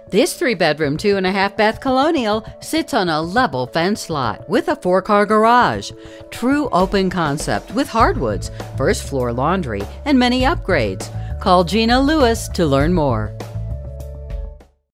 This 3-bedroom, 2.5-bath Colonial sits on a level fenced lot with a 4-car garage. True open concept with hardwoods, first floor laundry, and many upgrades. Call Gina Lewis to learn more.